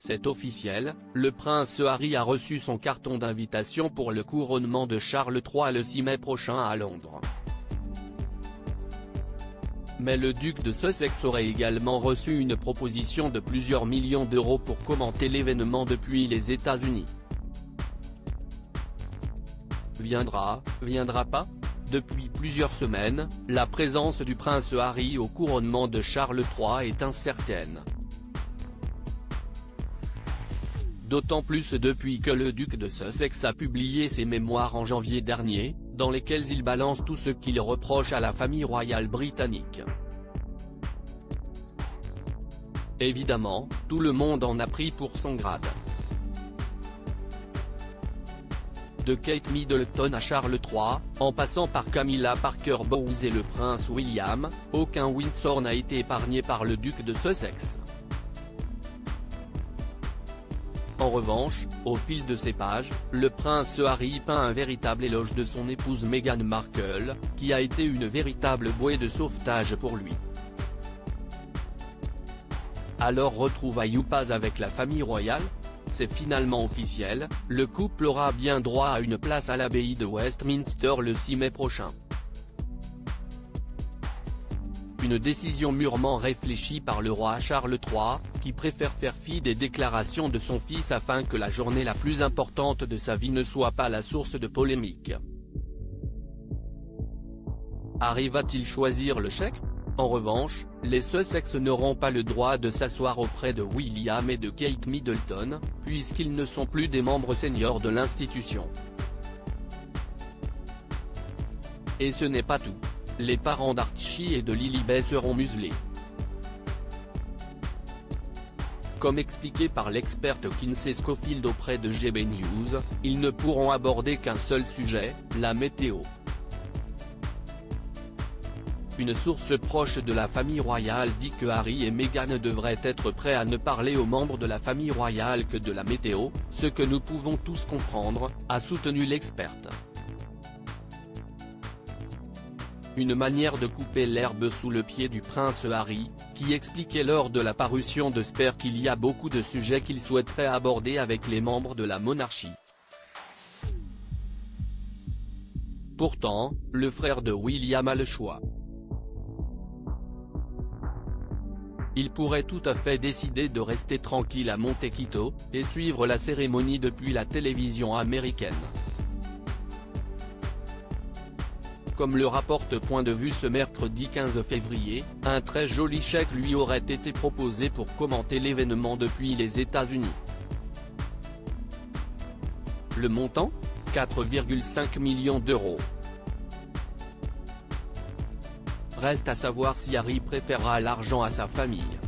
C'est officiel, le prince Harry a reçu son carton d'invitation pour le couronnement de Charles III le 6 mai prochain à Londres. Mais le duc de Sussex aurait également reçu une proposition de plusieurs millions d'euros pour commenter l'événement depuis les États-Unis. Viendra pas ? Depuis plusieurs semaines, la présence du prince Harry au couronnement de Charles III est incertaine. D'autant plus depuis que le duc de Sussex a publié ses mémoires en janvier dernier, dans lesquels il balance tout ce qu'il reproche à la famille royale britannique. Évidemment, tout le monde en a pris pour son grade. De Kate Middleton à Charles III, en passant par Camilla Parker Bowles et le prince William, aucun Windsor n'a été épargné par le duc de Sussex. En revanche, au fil de ces pages, le prince Harry peint un véritable éloge de son épouse Meghan Markle, qui a été une véritable bouée de sauvetage pour lui. Alors retrouvailles ou pas avec la famille royale ? C'est finalement officiel, le couple aura bien droit à une place à l'abbaye de Westminster le 6 mai prochain. Une décision mûrement réfléchie par le roi Charles III, qui préfère faire fi des déclarations de son fils afin que la journée la plus importante de sa vie ne soit pas la source de polémique. Harry va-t-il choisir le chèque ? En revanche, les Sussex n'auront pas le droit de s'asseoir auprès de William et de Kate Middleton, puisqu'ils ne sont plus des membres seniors de l'institution. Et ce n'est pas tout. Les parents d'Archie et de Lilibet seront muselés. Comme expliqué par l'experte Kinsey Schofield auprès de GB News, ils ne pourront aborder qu'un seul sujet, la météo. Une source proche de la famille royale dit que Harry et Meghan devraient être prêts à ne parler aux membres de la famille royale que de la météo, ce que nous pouvons tous comprendre, a soutenu l'experte. Une manière de couper l'herbe sous le pied du prince Harry, qui expliquait lors de la parution de Spare qu'il y a beaucoup de sujets qu'il souhaiterait aborder avec les membres de la monarchie. Pourtant, le frère de William a le choix. Il pourrait tout à fait décider de rester tranquille à Montecito, et suivre la cérémonie depuis la télévision américaine. Comme le rapporte Point de Vue ce mercredi 15 février, un très joli chèque lui aurait été proposé pour commenter l'événement depuis les États-Unis. Le montant ? 4,5 millions d'euros. Reste à savoir si Harry préférera l'argent à sa famille.